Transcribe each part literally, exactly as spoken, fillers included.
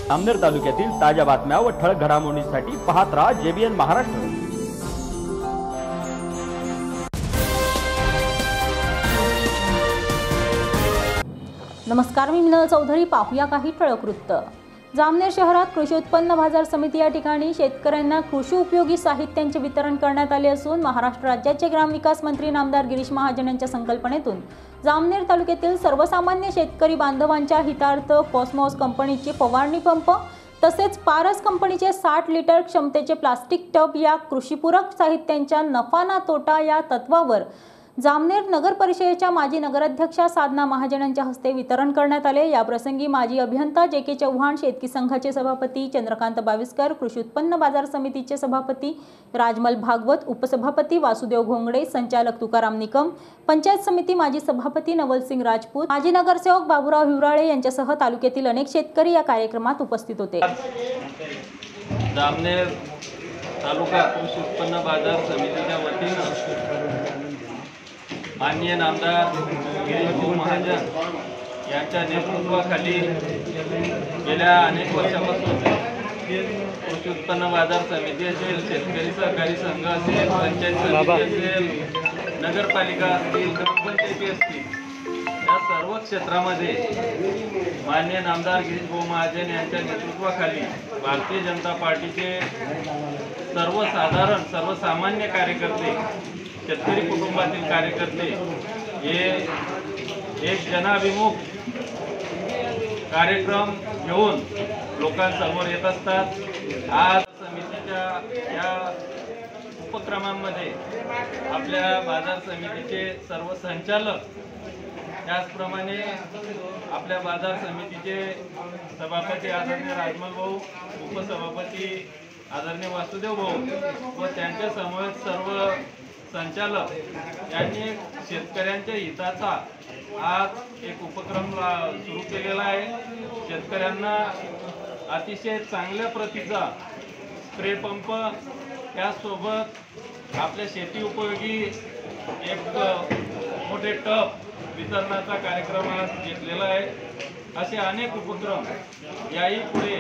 जामनेर तालुक्यातील ताज्या बातम्या व ठळक घडामोडींसाठी पाहत राहा जेबीएन महाराष्ट्र। नमस्कार, मी मिनल चौधरी। पाहूया काही ठळक वृत्त। जामनेर शहरात कृषी उत्पन्न बाजार समिती या ठिकाणी शेतकऱ्यांना कृषी उपयोगी साहित्यांचे वितरण करण्यात आले असून महाराष्ट्र राज्याचे ग्रामविकास मंत्री नामदार गिरीश महाजन यांच्या संकल्पनेतून जामनेर तालुक्यातील सर्वसामान्य शेतकरी बांधवांच्या हितार्थ कॉस्मॉस कंपनीचे फवारणी पंप तसेच पारस कंपनीचे साठ लिटर क्षमतेचे प्लास्टिक टब या कृषीपूरक साहित्यांच्या नफा ना तोटा या तत्वावर जामनेर नगर परिषदेच्या माजी नगराध्यक्षा साधना महाजन यांच्या हस्ते वितरण करण्यात आले। या प्रसंगी माजी अभियंता जे के चव्हाण, शेतकी संघाचे सभापती चंद्रकांत बाविस्कर, कृषी उत्पन्न बाजार समितीचे सभापती राजमल भागवत, उपसभापती वासुदेव घोंगडे, संचालक तुकाराम निकम, पंचायत समिती माजी सभापती नवलसिंग राजपूत, माजी नगरसेवक बाबूराव हिवराळे यांच्यासह तालुक्यातील अनेक शेतकरी या कार्यक्रमात उपस्थित होते। जामनेर तालुका कृषी उत्पन्न बाजार समितीच्या वतीने माननीय नामदार गिरीश महाजन यांच्या नेतृत्वाखाली गेल्या अनेक वर्षापासून कृषी उत्पन्न बाजार समिती असेल, शेतकरी सहकारी संघ असेल, पंचायत समिती असेल, नगरपालिका असतील, ग्रामपंचायती असतील, या सर्व क्षेत्रामध्ये माननीय नामदार गिरीश महाजन यांच्या नेतृत्वाखाली भारतीय जनता पार्टीचे सर्वसाधारण सर्वसामान्य कार्यकर्ते, शेतकरी कुटुंबातील कार्यकर्ते हे एक जनाभिमुख कार्यक्रम घेऊन लोकांसमोर येत असतात। आज समितीच्या या उपक्रमांमध्ये आपल्या बाजार समितीचे सर्व संचालक, त्याचप्रमाणे आपल्या बाजार समितीचे सभापती आदरणीय राजमल भाऊ, उपसभापती आदरणीय वासुदेव भाऊ व त्यांच्या समवेत सर्व संचालक यांनी शेतकऱ्यांच्या हिताचा आज एक उपक्रम सुरू केलेला आहे। शेतकऱ्यांना अतिशय चांगल्या प्रतीचा स्प्रे पंप, त्यासोबत आपल्या शेती उपयोगी एक मोठे टब वितरणाचा कार्यक्रम आज घेतलेला आहे। असे अनेक उपक्रम याही पुढे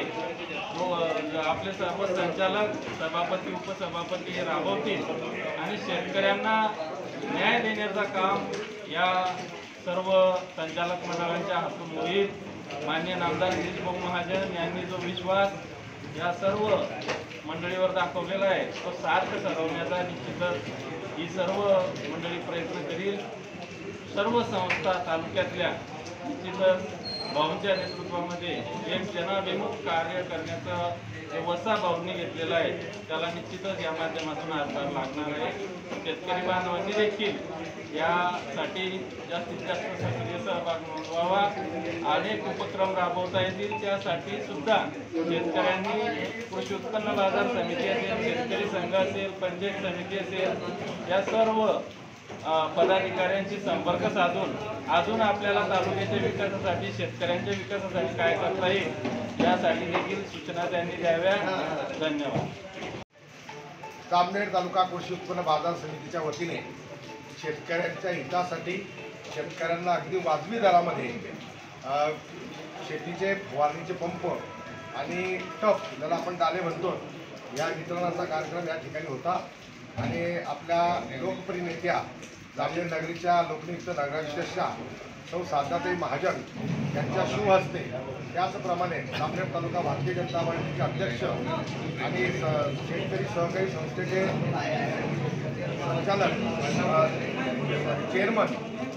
आपले सर्व संचालक, सभापती, उपसभापती हे राबवतील आणि शेतकऱ्यांना न्याय देण्याचं काम या सर्व संचालक मंडळांच्या हातून होईल। माननीय नामदार गिरीश महाजन यांनी जो विश्वास या सर्व मंडळीवर दाखवलेला आहे तो सार्थ ठरवण्याचा निश्चितच ही सर्व मंडळी प्रयत्न करील। सर्व संस्था तालुक्यातल्या निश्चितच भाऊंच्या नेतृत्वामध्ये एक जनाभिमुख कार्य करण्याचा जे वसा भाऊंनी घेतलेला आहे त्याला निश्चितच या माध्यमातून हातभार लागणार आहे। शेतकरी बांधवांनी देखील यासाठी जास्तीत जास्त सक्रिय सहभाग नोंदवावा। अनेक उपक्रम राबवता येतील, त्यासाठी सुद्धा शेतकऱ्यांनी कृषी उत्पन्न बाजार समिती असेल, शेतकरी संघ असेल, पंचायत समिती असेल, या सर्व पदाधिकाऱ्यांशी संपर्क साधून अजून आपल्याला तालुक्याच्या विकासासाठी, शेतकऱ्यांच्या विकासासाठी काय करता येईल यासाठी देखील सूचना त्यांनी द्याव्या। धन्यवाद। जामनेर तालुका कृषी उत्पन्न बाजार समितीच्या वतीने शेतकऱ्यांच्या हितासाठी शेतकऱ्यांना अगदी वाजवी दरामध्ये शेतीचे फवारणीचे पंप आणि टप, ज्याला आपण डाले म्हणतो, या वितरणाचा कार्यक्रम या ठिकाणी होता आणि आपल्या लोकप्रिय नेत्या जामनेर नगरीच्या लोकनियुक्त नगराध्यक्षा सौ साधनाताई महाजन यांच्या शुभ हस्ते, त्याचप्रमाणे जामनेर तालुका भारतीय जनता पार्टीचे अध्यक्ष आणि शेतकरी सहकारी संस्थेचे संचालक चेअरमन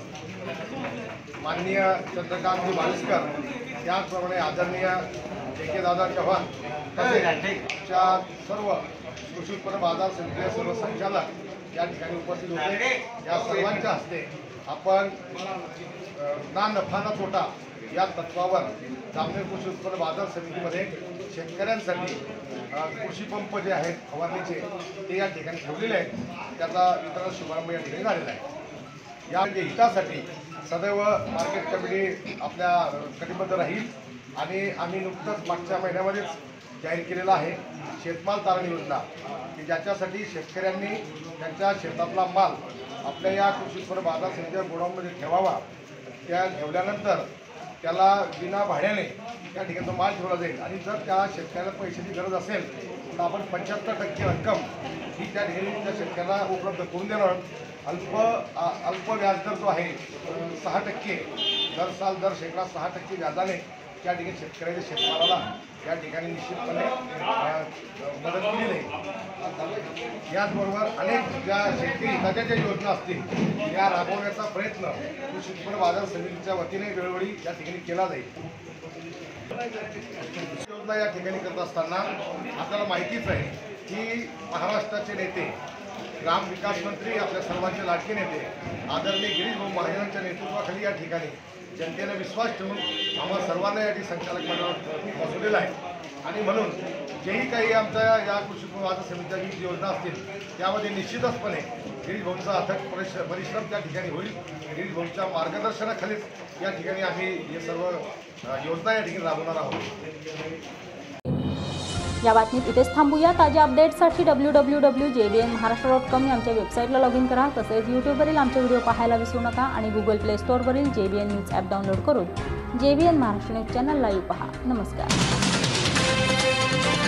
माननीय चंद्रकांत बाविस्कर, त्याचप्रमाणे आदरणीय जे के दादा चव्हाण तसेच सर्व कृषी उत्पन्न बाजार समितीचे सर्व संचालक या ठिकाणी उपस्थित होते। या सर्वांच्या हस्ते आपण ना नफा ना तोटा या तत्वावर जामनेर कृषी उत्पन्न बाजार समितीमध्ये शेतकऱ्यांसाठी कृषी पंप जे आहेत फवारणीचे ते या ठिकाणी ठेवलेले आहेत। त्याचा वितरण शुभारंभ या ठिकाणी झालेला आहे। या हितासाठी सदैव मार्केट कमिटी आपल्या कटिबद्ध राहील आणि आम्ही नुकतंच मागच्या महिन्यामध्येच जाहीर केलेला आहे शेतमाल तारण योजना, की ज्याच्यासाठी शेतकऱ्यांनी त्यांच्या शेतातला माल आपल्या या कृषी उत्पन्न बाजार समितीच्या गोडाऊनमध्ये ठेवावा। त्या ठेवल्यानंतर त्याला विना भाड्याने त्या ठिकाणी तो माल ठेवला जाईल आणि जर त्या शेतकऱ्याला पैशाची गरज असेल तर आपण पंच्याहत्तर टक्के रक्कम ही त्या ठिकाणी त्या शेतकऱ्याला उपलब्ध करून देणार. अल्प अल्प व्याजदर जो आहे सहा टक्के दर साल दर शेकडा सहा टक्के व्याजाने त्या ठिकाणी शेतकऱ्याच्या शेतमालाला त्या ठिकाणी निश्चितपणे मदत केली जाईल. याचबरोबर अनेक ज्या शेतकरी हिताच्या ज्या योजना असतील या राबवण्याचा प्रयत्न कृषी उत्पन्न बाजार समितीच्या वतीने वेळोवेळी या ठिकाणी केला जाईल. योजना या ठिकाणी करत असताना आपल्याला माहितीच आहे की महाराष्ट्राचे नेते ग्राम विकास मंत्री आपल्या सर्वांचे लाडके नेते आदरणीय गिरीश भाऊ महाजनांच्या नेतृत्वाखाली या ठिकाणी जनतेने विश्वास ठेवून आम्हा सर्वांना या ठिकाणी संचालक मंडळावर बसवलेला आहे आणि म्हणून जेही काही आमच्या या कृषी उत्पन्न बाजार समितीच्या विविध योजना असतील त्यामध्ये निश्चितचपणे गिरीश भाऊंचा अथक परिश परिश्रम त्या ठिकाणी होईल. गिरीश भाऊंच्या मार्गदर्शनाखालीच या ठिकाणी आम्ही हे सर्व योजना या ठिकाणी राबवणार आहोत. या बातमीत इथेच थांबूया. ताज्या अपडेट्ससाठी W W W J B N Maharashtra dot com या आमच्या वेबसाईटला लॉग इन करा. तसेच यूट्यूबवरील आमचे व्हिडिओ पाहायला विसरू नका आणि गुगल प्ले स्टोअरवरील J B N news app download करून J B N Maharashtra news channel live पहा. नमस्कार.